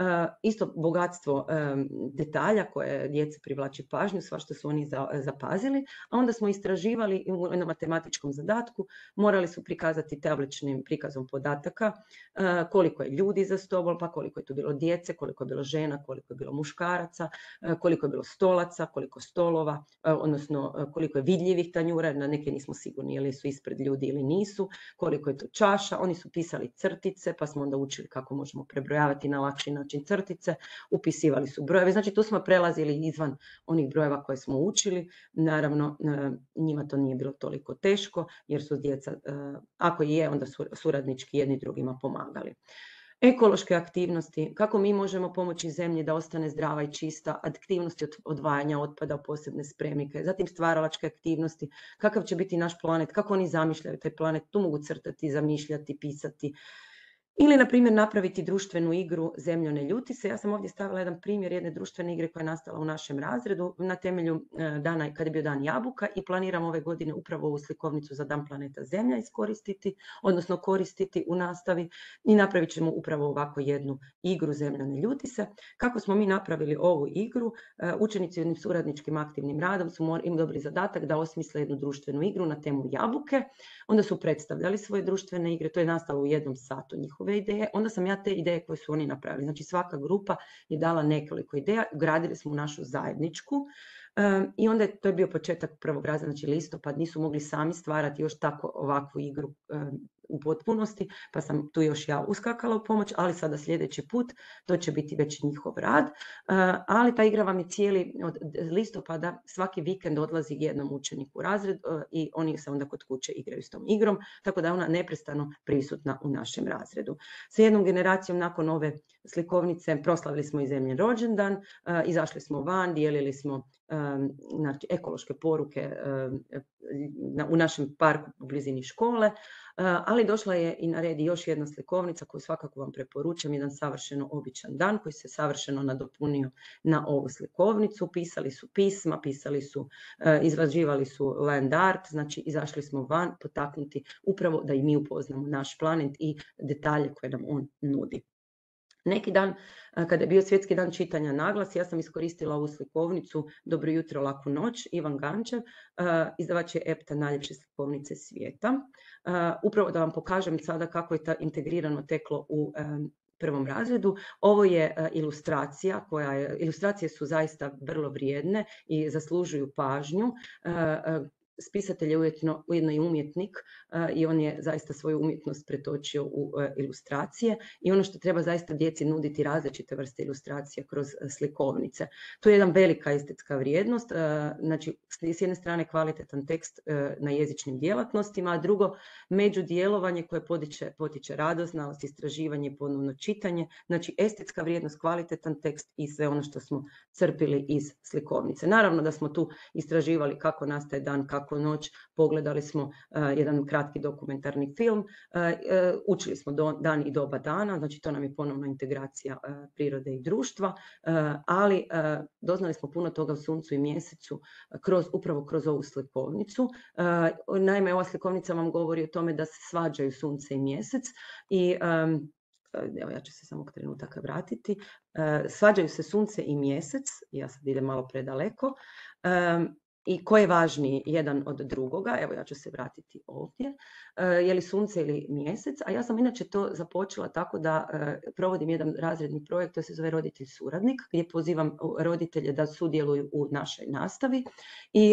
isto bogatstvo detalja koje djece privlači pažnju, svašta su oni zapazili, a onda smo istraživali u jednom matematičkom zadatku, morali su prikazati tabličnim prikazom podataka koliko je ljudi za stolom, pa koliko je tu bilo djece, koliko je bilo žena, koliko je bilo muškaraca, koliko je bilo stolaca, koliko stolova, odnosno koliko je vidljivih tanjura, na neke nismo sigurni ili su ispred ljudi ili nisu, koliko je to čaša. Oni su pisali crtice, pa smo onda učili kako možemo prebrojavati na lakši način crtice, upisivali su brojeve, znači tu smo prelazili izvan onih brojeva koje smo učili. Naravno, njima to nije bilo toliko teško, jer su djeca, ako i je, onda su suradnički jedni drugima pomagali. Ekološke aktivnosti, kako mi možemo pomoći zemlji da ostane zdrava i čista, aktivnosti odvajanja otpada u posebne spremnike, zatim stvaralačke aktivnosti, kakav će biti naš planet, kako oni zamišljaju taj planet, tu mogu crtati, zamišljati, pisati. Ili, na primjer, napraviti društvenu igru Zemljo ne ljuti se. Ja sam ovdje stavila jedan primjer jedne društvene igre koja je nastala u našem razredu na temelju dana, kad je bio dan jabuka, i planiram ove godine upravo ovu slikovnicu za Dan planeta Zemlja iskoristiti, odnosno koristiti u nastavi, i napravit ćemo upravo ovako jednu igru Zemljo ne ljuti se. Kako smo mi napravili ovu igru? Učenici jednim suradničkim aktivnim radom su im dobili zadatak da osmisle jednu društvenu igru na temu jabuke. Onda su predstavljali svoje društvene igre, to je nastalo u 1 satu njihove ideje. Onda sam ja te ideje koje su oni napravili, znači svaka grupa je dala nekoliko ideja, ugradili smo u našu zajedničku, i onda to je bio početak prvog razreda, znači listopad, nisu mogli sami stvarati još tako ovakvu igru u potpunosti, pa sam tu još ja uskakala u pomoć, ali sada sljedeći put to će biti već njihov rad. Ali ta igra vam je cijeli, od listopada svaki vikend odlazi jednom učeniku u razred i oni se onda kod kuće igraju s tom igrom, tako da je ona neprestano prisutna u našem razredu. Sa jednom generacijom nakon ove slikovnice proslavili smo i zemljin rođendan, izašli smo van, dijelili smo znači, ekološke poruke u našem parku u blizini škole, ali došla je i na red još jedna slikovnica koju svakako vam preporučam, jedan savršeno običan dan koji se savršeno nadopunio na ovu slikovnicu. Pisali su pisma, izrađivali su land art, znači izašli smo van potaknuti upravo da i mi upoznamo naš planet i detalje koje nam on nudi. Neki dan, kada je bio Svjetski dan čitanja naglas, ja sam iskoristila ovu slikovnicu Dobro jutro, laku noć, Ivan Gančev, izdavač je EPTA najljepše slikovnice svijeta. Upravo da vam pokažem sada kako je to integrirano teklo u prvom razredu. Ovo je ilustracija, ilustracije su zaista vrlo vrijedne i zaslužuju pažnju. Spisatelj je ujedno i umjetnik i on je zaista svoju umjetnost pretočio u ilustracije i ono što treba zaista djeci nuditi različite vrste ilustracija kroz slikovnice. To je jedna velika estetska vrijednost, znači s jedne strane kvalitetan tekst na jezičnim djelatnostima, a drugo međudjelovanje koje potiče radost, znalost, istraživanje, ponovno čitanje, znači estetska vrijednost, kvalitetan tekst i sve ono što smo crpili iz slikovnice. Naravno da smo tu istraživali kako nastaje dan, kako noć, pogledali smo jedan kratki dokumentarni film, učili smo dan i doba dana, znači to nam je ponovno integracija prirode i društva, ali doznali smo puno toga o suncu i mjesecu upravo kroz ovu slikovnicu. Naime, ova slikovnica vam govori o tome da se svađaju sunce i mjesec i evo ja ću se samo trenutaka vratiti. Svađaju se sunce i mjesec, ja sad idem malo predaleko, i ko je važniji jedan od drugoga, evo ja ću se vratiti ovdje, je li sunce ili mjesec, a ja sam inače to započela tako da provodim jedan razredni projekt, to se zove Roditelj suradnik, gdje pozivam roditelje da sudjeluju u našoj nastavi i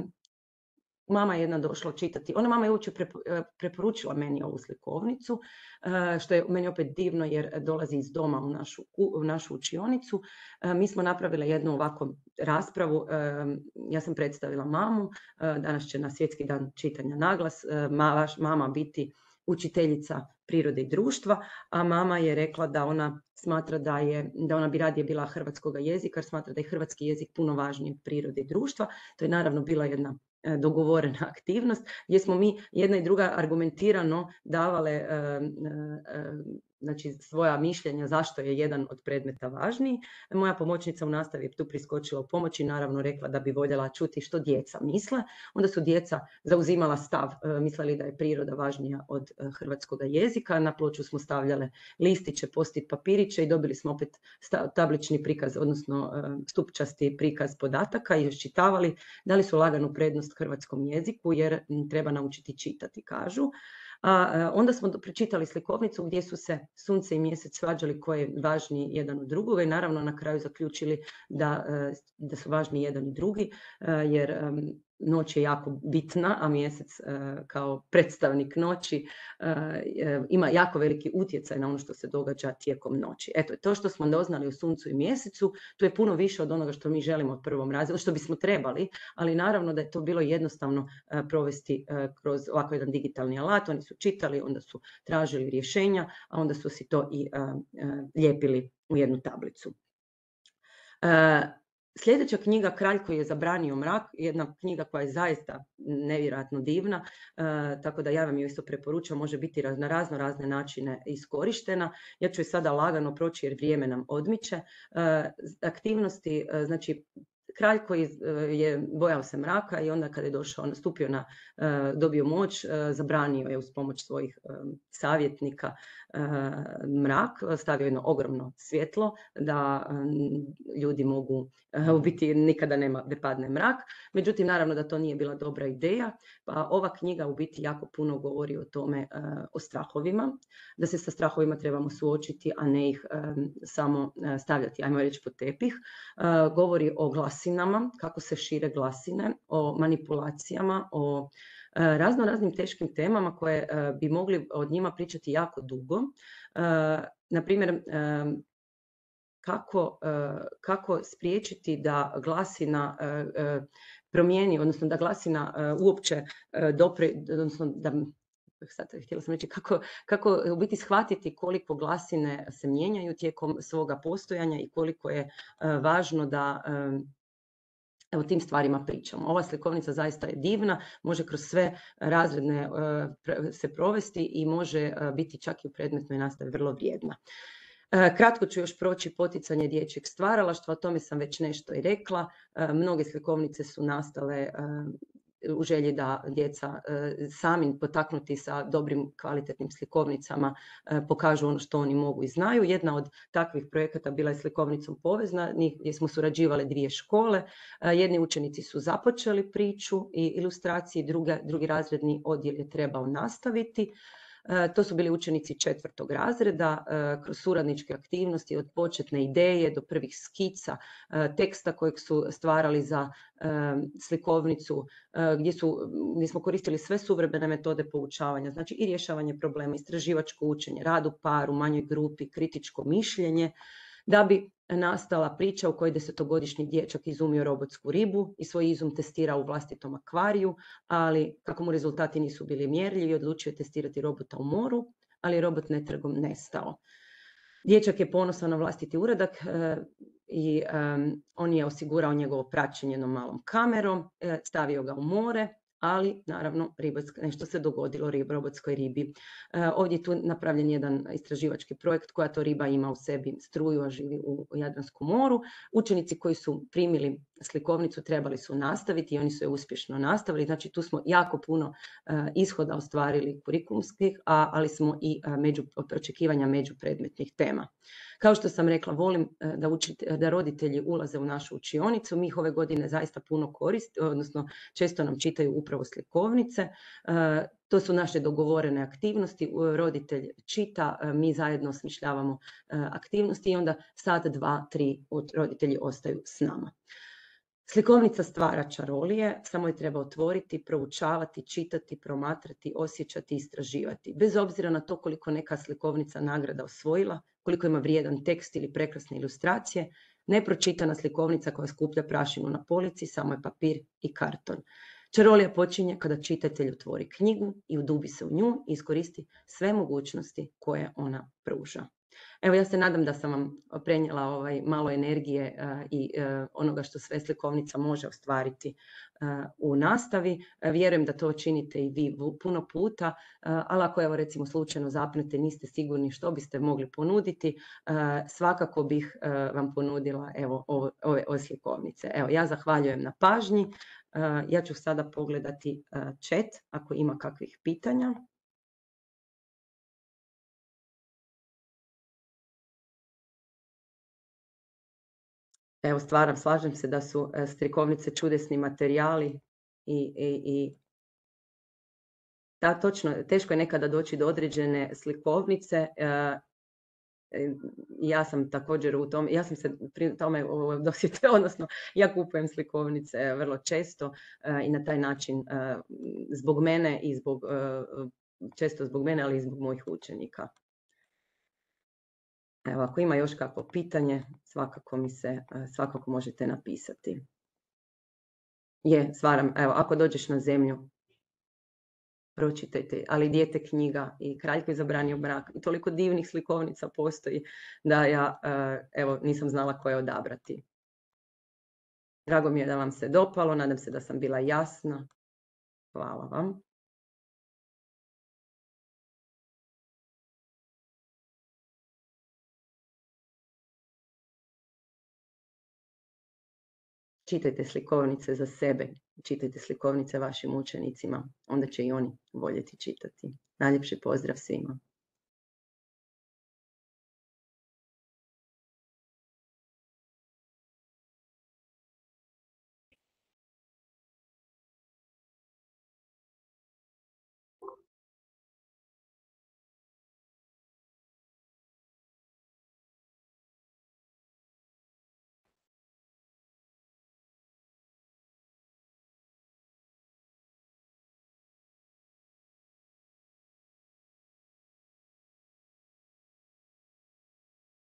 mama je jedna došla čitati. Mama je uopće preporučila meni ovu slikovnicu, što je meni opet divno jer dolazi iz doma u našu učionicu. Mi smo napravili jednu ovako raspravu. Ja sam predstavila mamu. Danas će na Svjetski dan čitanja naglas mama biti učiteljica prirode i društva, a mama je rekla da ona smatra da ona bi radije bila hrvatskoga jezika, jer smatra da je hrvatski jezik puno važniji od prirode i društva. To je naravno bila jedna dogovorena aktivnost gdje smo mi jedna i druga argumentirano davale znači svoja mišljenja zašto je jedan od predmeta važniji. Moja pomoćnica u nastavi je tu priskočila u pomoć i naravno rekla da bi voljela čuti što djeca misle. Onda su djeca zauzimala stav, mislili da je priroda važnija od hrvatskog jezika. Na ploču smo stavljale listiće, post-it papiriće i dobili smo opet tablični prikaz, odnosno stupčasti prikaz podataka i iščitavali da li su laganu prednost hrvatskom jeziku jer treba naučiti čitati, kažu. A onda smo pročitali slikovnicu gdje su se sunce i mjesec svađali ko je važniji jedan od drugoga i naravno na kraju zaključili da su važni jedan i drugi jer noć je jako bitna, a mjesec kao predstavnik noći ima jako veliki utjecaj na ono što se događa tijekom noći. Eto, to što smo doznali o suncu i mjesecu, to je puno više od onoga što mi želimo od prvom razredu, što bismo trebali, ali naravno da je to bilo jednostavno provesti kroz ovako jedan digitalni alat. Oni su čitali, onda su tražili rješenja, a onda su si to i lijepili u jednu tablicu. Sljedeća knjiga, Kralj koji je zabranio mrak, jedna knjiga koja je zaista nevjerojatno divna, tako da ja vam ju isto preporučam, može biti na razne načine iskorištena. Ja ću je sada lagano proći jer vrijeme nam odmiče. Aktivnosti, znači kralj koji je bojao se mraka i onda kada je došao, dobio moć, zabranio je uz pomoć svojih savjetnika mrak, stavio jedno ogromno svjetlo da ljudi mogu, u biti nikada ne padne mrak. Međutim, naravno da to nije bila dobra ideja, pa ova knjiga u biti jako puno govori o tome, o strahovima, da se sa strahovima trebamo suočiti, a ne ih samo stavljati, ajmo reći, pod tepih. Govori o glasinama, kako se šire glasine, o manipulacijama, o raznim teškim temama koje bi mogli od njima pričati jako dugo. Na primjer, kako spriječiti da glasina promijeni, odnosno da glasina uopće odnosno da sad htjela sam reći kako u biti shvatiti koliko glasine se mijenjaju tijekom svoga postojanja i koliko je važno da o tim stvarima pričamo. Ova slikovnica zaista je divna, može kroz sve razredne se provesti i može biti čak i u predmetnoj nastavi vrlo vrijedna. Kratko ću još proći poticanje dječjeg stvaralaštva, o tome sam već nešto i rekla. Mnoge slikovnice su nastale u želji da djeca sami potaknuti sa dobrim kvalitetnim slikovnicama pokažu ono što oni mogu i znaju. Jedna od takvih projekata bila je slikovnicom Povezna, gdje smo surađivale 2 škole. Jedni učenici su započeli priču i ilustraciji, drugi razredni odjel je trebao nastaviti. To su bili učenici 4. razreda, kroz suradničke aktivnosti od početne ideje do prvih skica, teksta kojeg su stvarali za slikovnicu, gdje smo koristili sve suvremene metode poučavanja, znači i rješavanje problema, istraživačko učenje, rad u paru, manjoj grupi, kritičko mišljenje, da bi nastala priča u kojoj 10-godišnji dječak izumio robotsku ribu i svoj izum testirao u vlastitom akvariju, ali kako mu rezultati nisu bili mjerljivi, odlučio je testirati robota u moru, ali je robot netragom nestao. Dječak je ponosan na vlastiti uradak i on je osigurao njegovo praćenje jednom malom kamerom, stavio ga u more, ali naravno nešto se dogodilo robotskoj ribi. Ovdje je tu napravljen jedan istraživački projekt koja to riba ima u sebi struju, a živi u Jadranskom moru. Učenici koji su primili slikovnicu trebali su nastaviti i oni su je uspješno nastavili. Znači tu smo jako puno ishoda ostvarili kurikulumskih, ali smo i očekivanja međupredmetnih tema. Kao što sam rekla, volim da roditelji ulaze u našu učionicu. Mi ih ove godine zaista puno koristimo, odnosno često nam čitaju upravo slikovnice. To su naše dogovorene aktivnosti. Roditelj čita, mi zajedno osmišljavamo aktivnosti i onda sat, 2, 3 roditelji ostaju s nama. Slikovnica stvara čarolije, samo je treba otvoriti, proučavati, čitati, promatrati, osjećati, istraživati. Bez obzira na to koliko neka slikovnica nagrada osvojila, koliko ima vrijedan tekst ili prekrasne ilustracije, nepročitana slikovnica koja skuplja prašinu na polici, samo je papir i karton. Čarolija počinje kada čitatelj otvori knjigu i udubi se u nju i iskoristi sve mogućnosti koje ona pruža. Evo, ja se nadam da sam vam prenijela malo energije i onoga što sve slikovnica može ostvariti u nastavi. Vjerujem da to činite i vi puno puta, ali ako evo recimo slučajno zapnete, niste sigurni što biste mogli ponuditi, svakako bih vam ponudila evo ove slikovnice. Evo, ja zahvaljujem na pažnji. Ja ću sada pogledati chat ako ima kakvih pitanja. Evo, slažem se da su slikovnice čudesni materijali i da, točno, teško je nekada doći do određene slikovnice. Ja sam također ja sam se pri tome dosjetila, odnosno ja kupujem slikovnice vrlo često i na taj način zbog mene i često zbog mene, ali i zbog mojih učenika. Evo, ako ima još kakvo pitanje, svakako možete napisati. Stvaram, evo, ako dođeš na zemlju, pročitajte, ali Dijete knjiga i Kralj koji je zabranio brak. I toliko divnih slikovnica postoji da ja, evo, nisam znala koje odabrati. Drago mi je da vam se dopalo, nadam se da sam bila jasna. Hvala vam. Čitajte slikovnice za sebe, čitajte slikovnice vašim učenicima, onda će i oni voljeti čitati. Najljepši pozdrav svima.